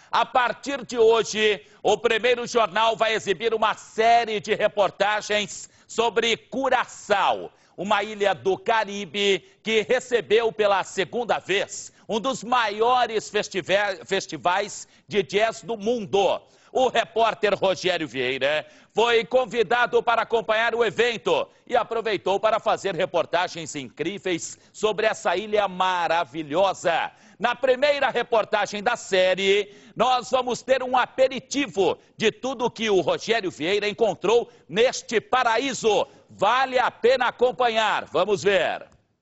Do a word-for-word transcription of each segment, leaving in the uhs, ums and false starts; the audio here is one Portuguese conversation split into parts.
A partir de hoje, o Primeiro Jornal vai exibir uma série de reportagens sobre Curaçao, uma ilha do Caribe que recebeu pela segunda vez um dos maiores festivais de jazz do mundo. O repórter Rogério Vieira foi convidado para acompanhar o evento e aproveitou para fazer reportagens incríveis sobre essa ilha maravilhosa. Na primeira reportagem da série, nós vamos ter um aperitivo de tudo que o Rogério Vieira encontrou neste paraíso. Vale a pena acompanhar. Vamos ver.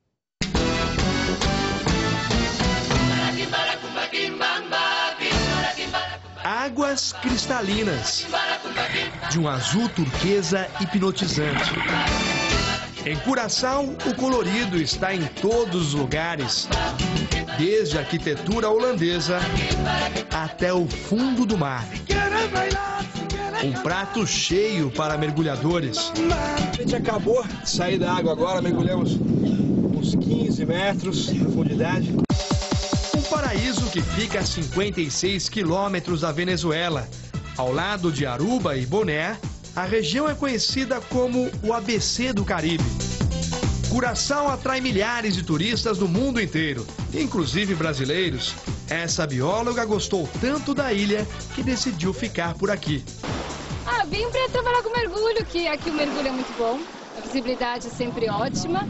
Águas cristalinas, de um azul turquesa hipnotizante. Em Curaçao, o colorido está em todos os lugares, desde a arquitetura holandesa até o fundo do mar. Um prato cheio para mergulhadores. A gente acabou de sair da água agora, mergulhamos uns quinze metros de profundidade. Um paraíso que fica a cinquenta e seis quilômetros da Venezuela. Ao lado de Aruba e Boné, a região é conhecida como o A B C do Caribe. Curaçao atrai milhares de turistas do mundo inteiro, inclusive brasileiros. Essa bióloga gostou tanto da ilha que decidiu ficar por aqui. Ah, vim para trabalhar com mergulho, que aqui o mergulho é muito bom, a visibilidade é sempre ótima.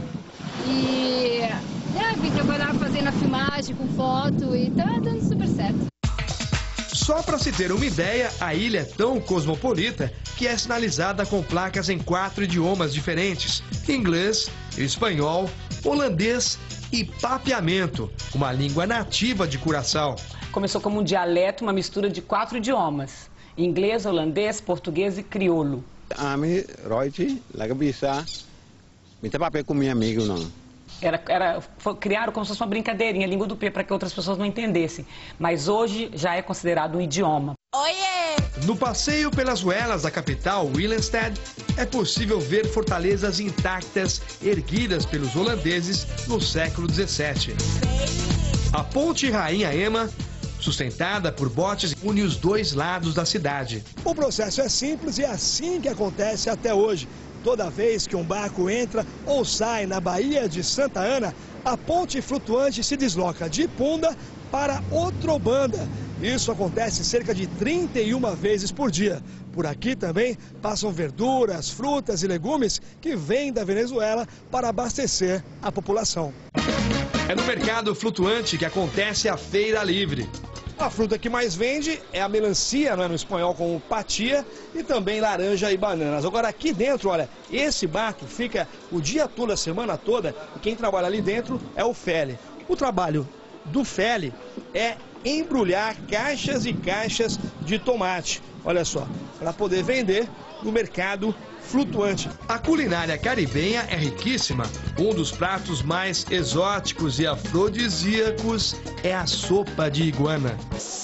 E é, vim trabalhar fazendo a filmagem com foto e tá dando super certo. Só para se ter uma ideia, a ilha é tão cosmopolita que é sinalizada com placas em quatro idiomas diferentes: inglês, espanhol, holandês e papiamento, uma língua nativa de Curaçao. Começou como um dialeto, uma mistura de quatro idiomas: inglês, holandês, português e crioulo. Ami, Reut, Lagabissa, me tem papel com meu amigo, não. Era, era, foi, criaram como se fosse uma brincadeirinha, língua do P, para que outras pessoas não entendessem. Mas hoje já é considerado um idioma. Oiê! No passeio pelas ruelas da capital, Willemstad, é possível ver fortalezas intactas erguidas pelos holandeses no século dezessete. A Ponte Rainha Emma, sustentada por botes, une os dois lados da cidade. O processo é simples e é assim que acontece até hoje. Toda vez que um barco entra ou sai na Baía de Santa Ana, a ponte flutuante se desloca de Punda para Otrobanda. Isso acontece cerca de trinta e uma vezes por dia. Por aqui também passam verduras, frutas e legumes que vêm da Venezuela para abastecer a população. É no mercado flutuante que acontece a Feira Livre. A fruta que mais vende é a melancia, não é, no espanhol, com patia, e também laranja e bananas. Agora aqui dentro, olha, esse barco fica o dia todo, a semana toda, e quem trabalha ali dentro é o Feli. O trabalho do Feli é embrulhar caixas e caixas de tomate, olha só, para poder vender no mercado flutuante. A culinária caribenha é riquíssima. Um dos pratos mais exóticos e afrodisíacos é a sopa de iguana.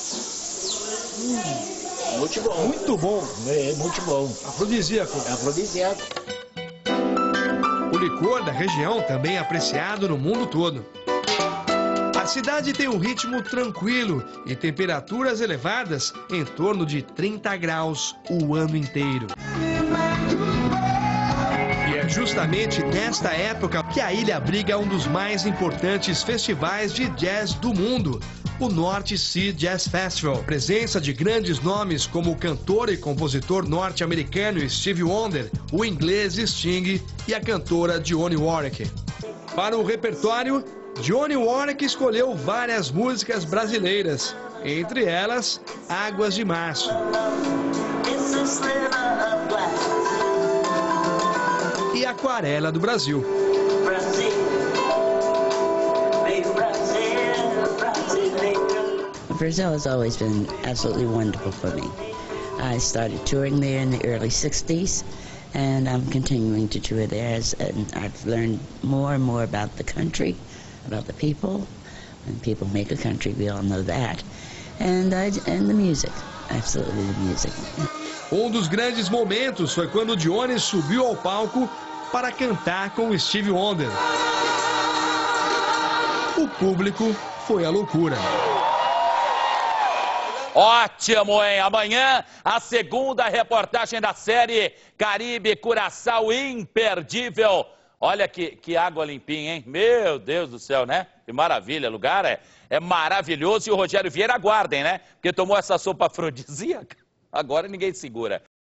Hum, muito bom. Muito bom, é muito bom. Afrodisíaco. Afrodisíaco. O licor da região também é apreciado no mundo todo. A cidade tem um ritmo tranquilo e temperaturas elevadas em torno de trinta graus o ano inteiro. E é justamente nesta época que a ilha abriga um dos mais importantes festivais de jazz do mundo, o North Sea Jazz Festival. Presença de grandes nomes como o cantor e compositor norte-americano Stevie Wonder, o inglês Sting e a cantora Dionne Warwick. Para o repertório, Dionne Warwick escolheu várias músicas brasileiras, entre elas Águas de Março. E Aquarela do Brasil. Brazil has always been absolutely wonderful for me. I started touring there in the early sixties, and I'm continuing to tour there, as, and I've learned more and more about the country, about the people, and people make a country, we all know that, and, I, and the music, absolutely the music. Um dos grandes momentos foi quando Dionne subiu ao palco para cantar com Stevie Wonder. O público foi à loucura. Ótimo, hein? Amanhã, a segunda reportagem da série Caribe Curaçao, imperdível. Olha que, que água limpinha, hein? Meu Deus do céu, né? Que maravilha, o lugar é, é maravilhoso. E o Rogério Vieira, aguardem, né? Porque tomou essa sopa afrodisíaca, agora ninguém segura.